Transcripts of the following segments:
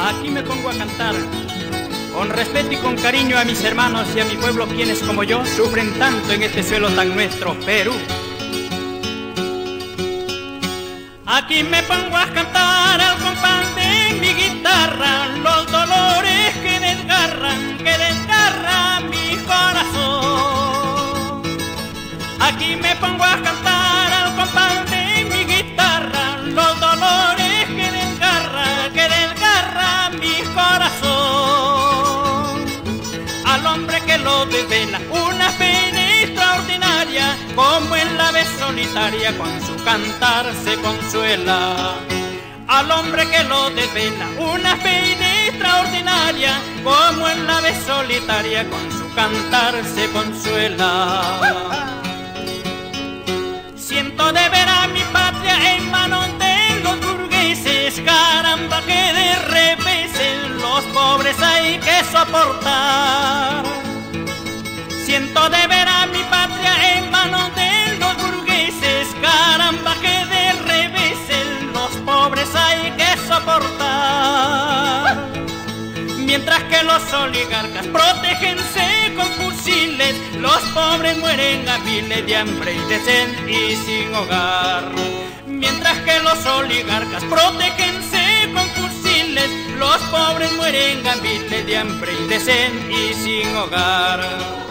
Aquí me pongo a cantar con respeto y con cariño a mis hermanos y a mi pueblo, quienes como yo sufren tanto en este suelo tan nuestro, Perú. Aquí me pongo a cantar al compás de mi guitarra los dolores que desgarran mi corazón. Aquí me pongo a cantar al compás de mi guitarra los dolores que desgarra mi corazón. Al hombre que lo desvela una pena extraordinaria, como en la ave solitaria con su cantar se consuela. Al hombre que lo desvela una pena extraordinaria, como en la ave solitaria con su cantar se consuela. Siento de ver a mi patria en manos de los burgueses, caramba que de reveses los pobres hay que soportar. Siento de ver a mi patria en manos de los burgueses, caramba que de reveses los pobres hay que soportar. Mientras que los oligarcas protégense con fusiles, los pobres mueren a miles de hambre y de sed y sin hogar. Mientras que los oligarcas protégense con fusiles, los pobres mueren a miles de hambre y de sed y sin hogar.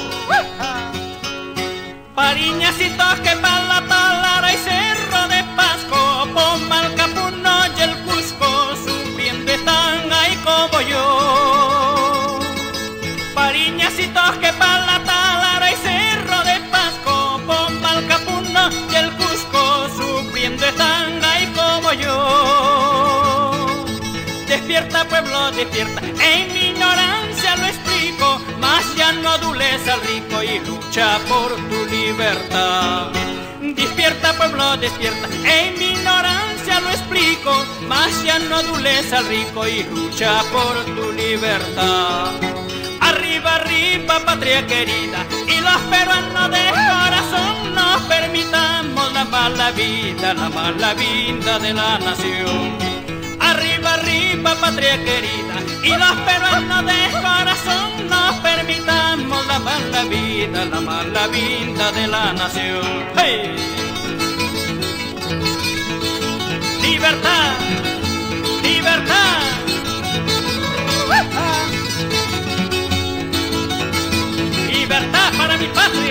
Pariñacitos que pa' la Talara y Cerro de Pasco, Poma, el Capuno y el Cusco, sufriendo están ahí como yo. Pariñacitos que pa' la Talara y Cerro de Pasco, Poma, el Capuno y el Cusco, sufriendo están ahí como yo. Despierta pueblo, despierta, en mi ignorancia lo explico, mas ya no adules al rico y lucha por tu libertad. Despierta pueblo, despierta, en mi ignorancia lo explico, mas ya no adules al rico y lucha por tu libertad. Arriba, arriba, patria querida, y los peruanos de corazón no permitamos la mala vida de la nación. Arriba, arriba, patria querida, y los peruanos de corazón no permitamos la mala vida de la nación. ¡Hey! Libertad, libertad. Libertad para mi patria.